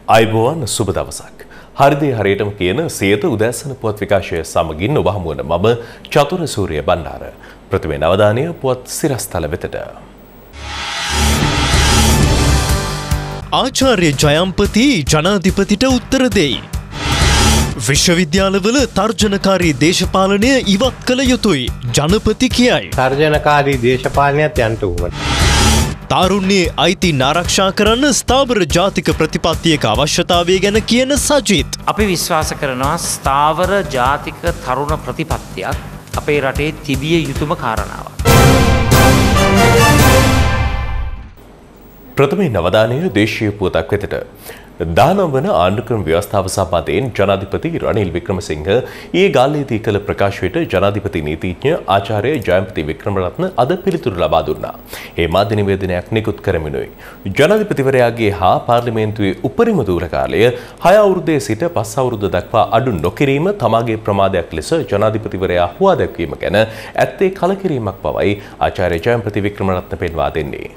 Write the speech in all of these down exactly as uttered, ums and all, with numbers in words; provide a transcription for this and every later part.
අයිබෝවන් සුබ දවසක්. හරිදේ හරියටම කියන සියත උදෑසන පුවත් විකාශය සමගින් ඔබ හමු වන මම චතුර සූරිය බණ්ඩාර. ප්‍රථමයෙන් අවධානය පුවත් සිරස්තල වෙතට. ආචාර්ය ජයම්පති ජනාධිපතිට උත්තර දෙයි. විශ්වවිද්‍යාලවල තර්ජනකාරී දේශපාලනය ඉවත් කළ යුතුයි ජනපති කියයි. තර්ජනකාරී දේශපාලනයත් යන්ට උවමන. තාරුණ්‍යයේ අයිති ආරක්ෂා කරන්න ස්ථාවර ජාතික ප්‍රතිපත්තියක අවශ්‍යතාවය ගැන කියන සජිත්. අපි විශ්වාස කරනවා ස්ථාවර ජාතික තරුණ ප්‍රතිපත්තියක් අපේ රටේ තිබිය යුතුම කාරණාවක්. ප්‍රථමයෙන් අවධානය දේශීය පුවතක් වෙතට. දානම් වන ආණ්ඩුක්‍රම ව්‍යවස්ථාව සම්බන්ධයෙන් ජනාධිපති රනිල් වික්‍රමසිංහ ඊයේ ගාල්ලේදී කළ ප්‍රකාශයට ජනාධිපති නීතිඥ ආචාර්ය ජයම්පති වික්‍රමරත්න අද පිළිතුරු ලබා දුන්නා. ඒ මාධ්‍ය නිවේදනයක් නිකුත් කරමිනුයි. ජනාධිපතිවරයාගේ හා පාර්ලිමේන්තුවේ උපරිම දූර කාලය හය අවුරුද්දේ සිට පස් අවුරුද්ද දක්වා අඩු නොකිරීම තමාගේ ප්‍රමාදයක් ලෙස ජනාධිපතිවරයා හුවා දැක්වීම ගැන ඇත්තේ කලකිරීමක් බවයි ආචාර්ය ජයම්පති වික්‍රමරත්න පෙන්වා දෙන්නේ.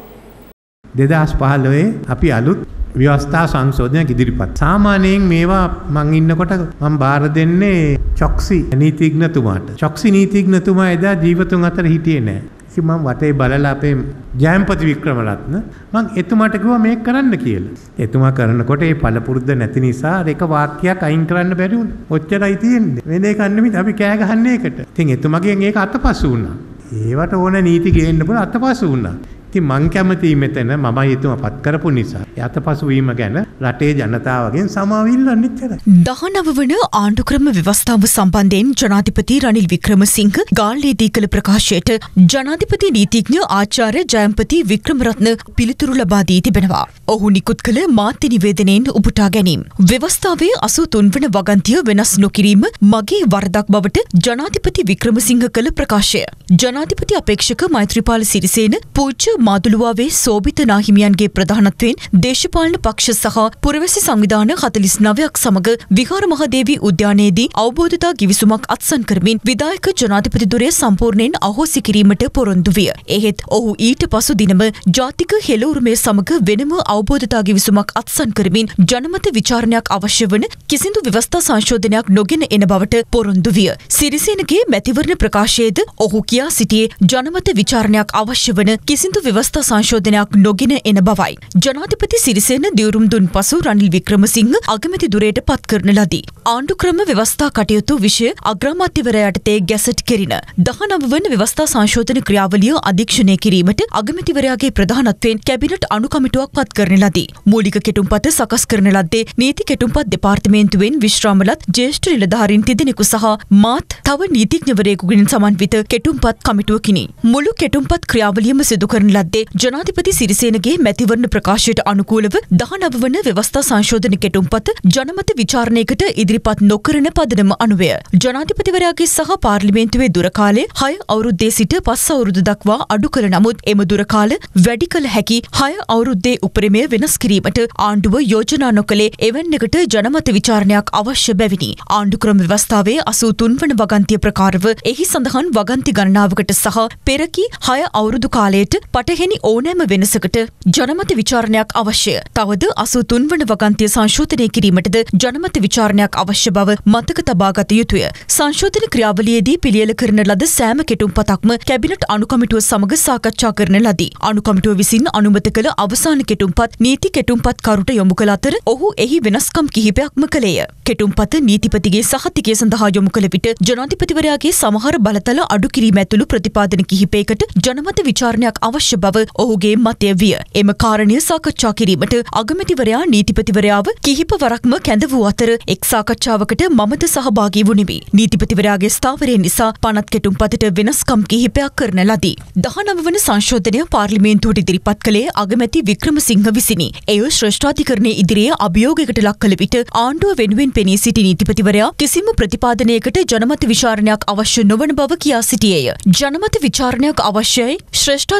දෙදහස් පහළොවේ අපි අලුත් ව්‍යවස්ථා සංශෝධනයක් ඉදිරිපත්. සාමාන්‍යයෙන් මේවා මං ඉන්නකොට මම බාර දෙන්නේ චොක්සි නීතිඥතුමාට. චොක්සි නීතිඥතුමා එදා ජීවතුන් අතර හිටියේ නැහැ. ඉතින් මම වටේ බලලා අපේ ජයම්පති වික්‍රමරත්න මං එතුමාට කිව්වා මේක කරන්න කියලා. එතුමා කරනකොට ඒ පළපුරුද්ද නැති නිසා එක වාක්‍යයක් අයින් කරන්න බැරි වුණා. ඔච්චරයි තියෙන්නේ. වෙන එකක් නෙමෙයි අපි කෑ ගහන්නේ ඒකට. ඉතින් එතුමාගෙන් ඒක අතපසු වුණා. ඒවට ඕන නීති ගේන්න බල අතපසු වුණා. ඉතින් මං කැමති මෙතන මම හිතුවා පත් කරපු නිසා යතපසු වීම ගැන රටේ ජනතාවගෙන් සමාව ඉල්ලන්න ඉච්චරයි. දහනව වන ආණ්ඩුක්‍රම ව්‍යවස්ථාව සම්බන්ධයෙන් ජනාධිපති රනිල් වික්‍රමසිංහ ගාල්ලේදී කළ ප්‍රකාශයට ජනාධිපති නීතිඥ ආචාර්ය ජයම්පති වික්‍රමරත්න පිළිතුරු ලබා දී තිබෙනවා. ඔහු නිකුත් කළ මාධ්‍ය නිවේදනයෙන් උපුටා ගැනීම. ව්‍යවස්ථාවේ අසූ තුන් වන වගන්තිය වෙනස් නොකිරීම මගේ වරදක් බවට ජනාධිපති වික්‍රමසිංහ කළ ප්‍රකාශය. ජනාධිපති අපේක්ෂක මෛත්‍රීපාල සිරිසේන පූජ්‍ය මාදුළුවාවේ සෝබිත නාහිමියන්ගේ ප්‍රධානත්වයෙන් දේශපාලන පක්ෂ සහ පුරවැසි සංවිධාන හතළිස් නවයක් සමග විහාර මහදේවී උද්‍යානයේදී අවබෝධතා ගිවිසුමක් අත්සන් කරමින් විධායක ජනාධිපතිදුරය සම්පූර්ණයෙන් අහෝසි කිරීමට පොරොන්දු විය. එහෙත් ඔහු ඊට පසු දිනම ජාතික හෙළ උරුමය සමග වෙනම අවබෝධතා ගිවිසුමක් අත්සන් කරමින් ජනමත විචාරණයක් අවශ්‍ය වන කිසිදු ව්‍යවස්ථා සංශෝධනයක් නොගෙන එන බවට පොරොන්දු විය. සිරිසේනගේ මැතිවරණ ප්‍රකාශයේද ඔහු කියා සිටියේ ජනමත විචාරණයක් අවශ්‍ය වන කිසිදු ව්‍යවස්ථා සංශෝධනයක් නොගෙන එන බවයි. ජනාධිපති සිරිසේන දියුරුම් දුන් පසු රනිල් වික්‍රමසිංහ අගමැති දුරයට පත් කරන ලදී. ආණ්ඩුක්‍රම ව්‍යවස්ථා කටයුතු විෂය අග්‍රාමාත්‍යවරයා යටතේ ගැසට් කෙරින දහනව වන ව්‍යවස්ථා සංශෝධන ක්‍රියාවලිය අධීක්ෂණය කිරීමට අගමැතිවරයාගේ ප්‍රධානත්වයෙන් කැබිනට් අනුකමිටුවක් පත් කරන ලදී. මූලික කෙටුම්පත සකස් කරන ලද්දේ නීති කෙටුම්පත් දෙපාර්තමේන්තුවෙන් විශ්‍රාමලත් ජ්‍යෙෂ්ඨ නිලධාරීන් තිදෙනෙකු සහ මාත් තව නීතිඥවරයෙකුගෙන් සමන්විත කෙටුම්පත් කමිටුවකිනි. මුළු කෙටුම්පත් ක්‍රියාවලියම සිදු කරන ලද්දේ ජනාධිපති සිරිසේනගේ මැතිවරණ ප්‍රකාශයට අනුකූලව දහනව වන ව්‍යවස්ථා සංශෝධන කෙටුම්පත ජනමත විචාරණයකට ඉදිරිපත් නොකරන පදනම අනුවය. ජනාධිපතිවරයාගේ සහ පාර්ලිමේන්තුවේ දුර කාලය හය අවුරුද්දේ සිට පස් අවුරුදු දක්වා අඩු කළ නමුත් එම දුර කාල වැඩි කළ හැකි හය අවුරුද්දේ උපරිමය වෙනස් කිරීමට ආණ්ඩුව යෝජනා නොකළේ එවැන්නකට ජනමත විචාරණයක් අවශ්‍ය බැවිනි. ආණ්ඩුක්‍රම ව්‍යවස්ථාවේ අසූ තුන් වන වගන්තිය ප්‍රකාරව එහි සඳහන් වගන්ති ගණනාවකට සහ පෙරකි හය අවුරුදු කාලයට පටහෙනි ඕනෑම වෙනසකට ජනමත විචාරණයක් අවශ්‍ය. තවද අසූ තුන් වන වගන්තිය සංශෝධනය කිරීමටද ජනමත විචාරණයක් අවශ්‍ය බව මතක තබා ගත යුතුය. සංශෝධන ක්‍රියාවලියේදී පිළියෙල කරන ලද සෑම කෙටුම්පතක්ම කැබිනට් අනුකමිටුව සමග සාකච්ඡා කරන ලදී. අනුකමිටුව විසින් අනුමත කළ අවසාන කෙටුම්පත් නීති කෙටුම්පත් කරුට යොමු කළ අතර ඔහු එහි වෙනස්කම් කිහිපයක්ම කළේය. කෙටුම්පත නීතිපතිගේ සහතිකය සඳහා යොමු කළ විට ජනාධිපතිවරයාගේ සමහර බලතල අඩු කිරීම ඇතුළු ප්‍රතිපාදන කිහිපයකට ජනමත විචාරණයක් අවශ්‍ය බව ඔහුගේ මතය විය. එම කාරණය සාකච්ඡා කිරීමට අගමැතිවරයා නීතිපතිවරයාව කිහිප වරක්ම කැඳ වූ අතර එක් සාකච්ඡාවකට මමද සහභාගී වුනිමි. නීතිපතිවරයාගේ ස්ථාවරය නිසා පනත් කෙටුම්පතට වෙනස්කම් කිහිපයක් කරන ලදී. දහනව වන සංශෝධනය පාර්ලිමේන්තුවට ඉදිරිපත් කළේ අගමැති වික්‍රමසිංහ විසිනි. එය ශ්‍රේෂ්ඨාධිකරණයේ ඉදිරියේ අභියෝගයකට ලක් කළ විට ආණ්ඩුව වෙනුවෙන් පෙනී සිටි නීතිපතිවරයා කිසිම ප්‍රතිපාදනයකට ජනමත විචාරණයක් අවශ්‍ය නොවන බව කියා සිටියේය. ජනමත විචාරණයක් අවශ්‍යයි ශ්‍රේෂ්ඨාධිකරණය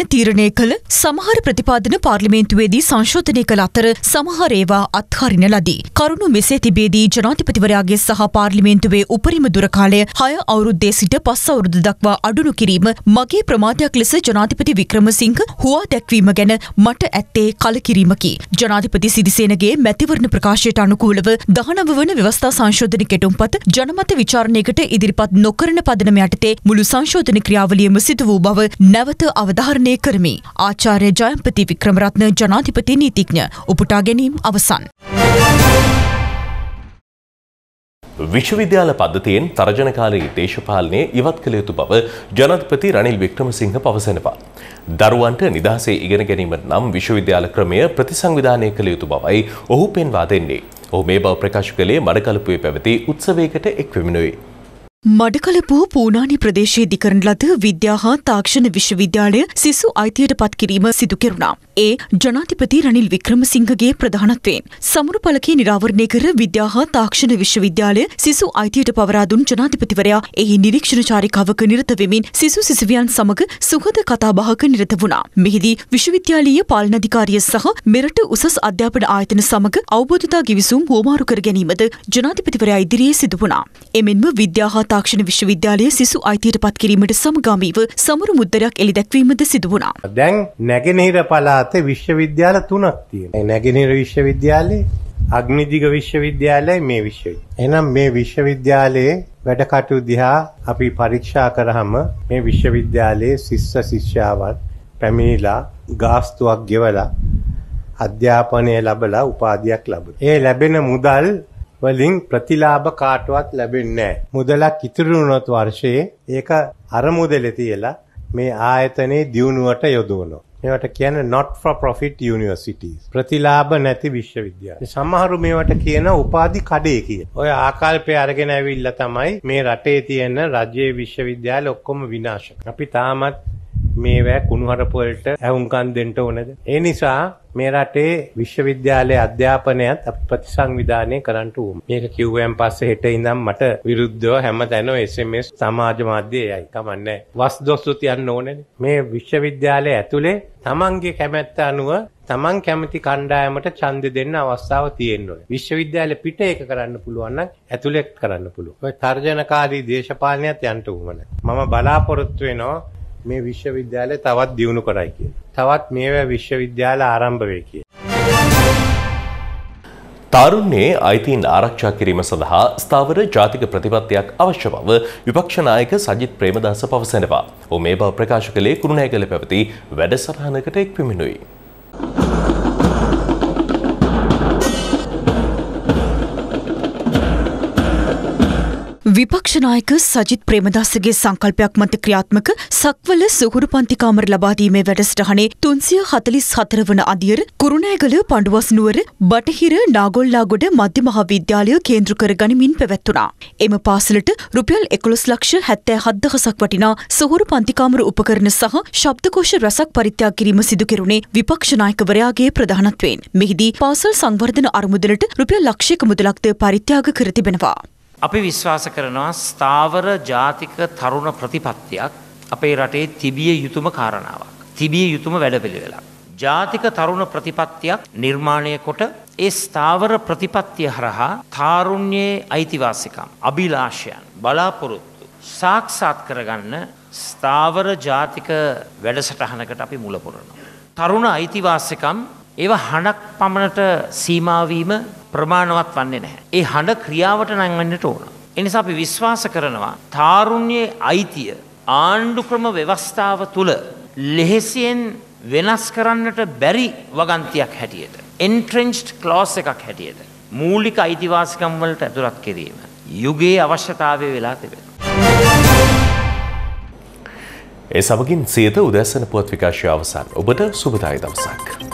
තීරණය කළ සමහර ප්‍රතිපාදන පාර්ලිමේන්තුවේදී සංශෝධනය කළ අතර සමහර ඒවා අත්හරින ලදී. කරුණු මෙසේ තිබේදී ජනාධිපතිවරයාගේ සහ පාර්ලිමේන්තුවේ උපරිම දුර කාලය හය අවුරුද්දේ සිට පස් අවුරුදු දක්වා අඩුණු කිරීම මගේ ප්‍රමාදයක් ලෙස ජනාධිපති වික්‍රමසිංහ හුවා දැක්වීම ගැන මට ඇත්තේ කලකිරීමකි. ජනාධිපති සිරිසේනගේ මැතිවරණ ප්‍රකාශයට අනුකූලව දහනව වන ව්‍යවස්ථා සංශෝධන කෙටුම්පත ජනමත විචාරණයකට ඉදිරිපත් නොකරන පදනම යටතේ මුළු සංශෝධන ක්‍රියාවලියම සිදු වූ බව නැවත අවධාරණය කරමි. ආචාර්ය ජයම්පති වික්‍රමරත්න ජනාධිපති නීතිඥ උපුටා ගැනීම අවසන්. විශ්වවිද්‍යාල පද්ධතියෙන් තර්ජනකාලී දේශපාලනය ඉවත් කළ යුතු බව ජනාධිපති රනිල් වික්‍රමසිංහ පවසනවා. දරුවන්ට නිදහසේ ඉගෙන ගැනීමට නම් විශ්වවිද්‍යාල ක්‍රමය ප්‍රතිසංවිධානය කළ යුතු බවයි ඔහු පෙන්වා දෙන්නේ. ඔහු මේ බව ප්‍රකාශ කළේ මඩකලපුවේ පැවති උත්සවයකට එක්වෙමිනුයි. මඩකලපුව පූනානි ප්‍රදේශයේදී කරන ලද විද්‍යා හා තාක්ෂණ විශ්වවිද්‍යාලය සිසු අයිතියට පත් කිරීම සිදු කෙරුණා. ඒ ජනාධිපති රනිල් වික්‍රමසිංහගේ ප්‍රධානත්වයෙන් සමුරු පළකේ නිරාවරණය කර විද්‍යා හා තාක්ෂණ විශ්වවිද්‍යාලය සිසු අයිතියට පවරා දුන් ජනාධිපතිවරයා එහි නිරීක්ෂණ චාරිකාවක නිරත වෙමින් සිසු සිසුවියන් සමග සුහද කතාබහක නිරත වුණා. මෙහිදී විශ්වවිද්‍යාලීය පාලන අධිකාරිය සහ මෙරට උසස් අධ්‍යාපන ආයතන සමග අවබෝධතා ගිවිසුම් හුවමාරු කර ගැනීමද ජනාධිපතිවරයා ඉදිරියේ සිදු වුණා. එමෙන්ම විද්‍යා හා තාක්ෂණ විශ්වවිද්‍යාලය සිසු අයිතියට පත් කිරීමට සමගාමීව සමරු මුද්දරයක් එළි දැක්වීමද සිදු වුණා. දැන් නැගෙනහිර පළාතේ විශ්වවිද්‍යාල තුනක් තියෙනවා. නැගෙනහිර විශ්වවිද්‍යාලය, අග්නිදිග විශ්වවිද්‍යාලය, මේ විශ්වවිද්‍යාලය. එහෙනම් මේ විශ්වවිද්‍යාලයේ වැඩ කටයුතු දිහා අපි පරීක්ෂා කරාම මේ විශ්වවිද්‍යාලයේ ශිෂ්‍ය ශිෂ්‍යාවන් පැමිණිලා ගාස්තුවක් ගෙවලා අධ්‍යාපනය ලැබලා උපාධියක් ලැබුවා. ඒ ලැබෙන මුදල් වලින් ප්‍රතිලාභ කාටවත් ලැබෙන්නේ නැහැ. මුදලක් ඉතුරු වුණොත් වර්ෂයේ ඒක අර මුදලේ තියලා මේ ආයතනයේ දියුණුවට යොදවනවා. මේවට කියන්නේ not for profit universities. ප්‍රතිලාභ නැති විශ්වවිද්‍යාල. සමහරු මේවට කියන උපාධි කඩේ කියන. ඔය ආකල්පය අරගෙන ඇවිල්ලා තමයි මේ රටේ තියෙන රජයේ විශ්වවිද්‍යාල ඔක්කොම විනාශ. අපි තාමත් මේවැ කුණුහරුප වලට ඇහුම්කන් දෙන්න ඕනද? ඒ නිසා මේ රටේ විශ්වවිද්‍යාලයේ අධ්‍යාපනයත් ප්‍රතිසංවිධානය කරන්න ඕන. මේක කිව්වයන් පස්සේ හෙට ඉඳන් මට විරුද්ධව හැමතැනම එස් එම් එස් සමාජ මාධ්‍යයයි. කමන්නේ. වස් දොස් තියන්න ඕනේනේ. මේ විශ්වවිද්‍යාලයේ ඇතුලේ තමන්ගේ කැමැත්ත අනුව තමන් කැමති කණ්ඩායමට ඡන්දෙ දෙන්න අවස්ථාව තියෙන්න ඕනේ. විශ්වවිද්‍යාලෙ පිට ඒක කරන්න පුළුවන් නම් ඇතුලේ කරන්න පුළුවන්. ඔය තර්ජනකාරී දේශපාලනයත් යන්න උවමන. මම බලාපොරොත්තු වෙනවා මේ විශ්වවිද්‍යාලය තවත් දියුණු කරයි කියලා. තවත් මේවා විශ්වවිද්‍යාල ආරම්භ වෙයි කියලා. තාරුණ්‍යයේ අයිතීන් ආරක්ෂා කිරීම සඳහා ස්ථාවර ජාතික ප්‍රතිපත්තියක් අවශ්‍ය බව විපක්ෂ නායක සජිත් ප්‍රේමදාස පවසනවා. ඔහු මේ බව ප්‍රකාශ කළේ කුරුණෑගල පැවති වැඩසටහනකට එක්වෙමිනුයි. විපක්ෂ නායක සජිත් ප්‍රේමදාසගේ සංකල්පයක් මත ක්‍රියාත්මක සක්වල සුහුරු පන්ති කාමර ලබා දීමේ වැඩසටහනේ තුන්සිය හතළිස් හතර වන අදියර කුරුණෑගල පඬුවස් නුවර බටහිර නාගොල්ලාගොඩ මධ්‍ය මහාවිද්‍යාලය කේන්ද්‍ර කර ගනිමින් පැවැත්වුණා. එම පාසලට රුපියල් එකොළොස් ලක්ෂ හැත්තෑ හත් දහසක් වටිනා සුහුරු පන්ති කාමර උපකරණ සහ ශබ්දකෝෂ රැසක් පරිත්‍යාග කිරීම සිදු කෙරුණේ විපක්ෂ නායකවරයාගේ ප්‍රධානත්වයෙන්. මෙහිදී පාසල් සංවර්ධන අරමුදලට රුපියල් ලක්ෂයක මුදලක්ද පරිත්‍යාග කර තිබෙනවා. අපි විශ්වාස කරනවා ස්ථාවර ජාතික තරුණ ප්‍රතිපත්තියක් අපේ රටේ තිබිය යුතුම කාරණාවක්. තිබිය යුතුම වැඩපිළිවෙලක්. ජාතික තරුණ ප්‍රතිපත්තියක් නිර්මාණය කොට ඒ ස්ථාවර ප්‍රතිපත්තිය හරහා තාරුණ්‍යයේ අයිතිවාසිකම්, අභිලාෂයන්, බලාපොරොත්තු සාක්ෂාත් කරගන්න ස්ථාවර ජාතික වැඩසටහනකට අපි මුල පුරනවා. තරුණ අයිතිවාසිකම් ඒවා හඬක් පමණට සීමා වීම ප්‍රමාණවත් වන්නේ නැහැ. ඒ හඬ ක්‍රියාවට නංවන්නට ඕන. ඒ නිසා අපි විශ්වාස කරනවා තාරුණ්‍යයේ අයිතිය ආණ්ඩු ක්‍රම ව්‍යවස්ථාව තුල ලෙහෙසියෙන් වෙනස් කරන්නට බැරි වගන්තියක් හැටියට entrenched clause එකක් හැටියට මූලික අයිතිවාසිකම් වලට ඇතුළත් කිරීම යුගයේ අවශ්‍යතාවය වෙලා තිබෙනවා. ඒ සමගින් සියත උදැසන පුවත් විකාශය අවසන්. ඔබට සුබදායි දවසක්.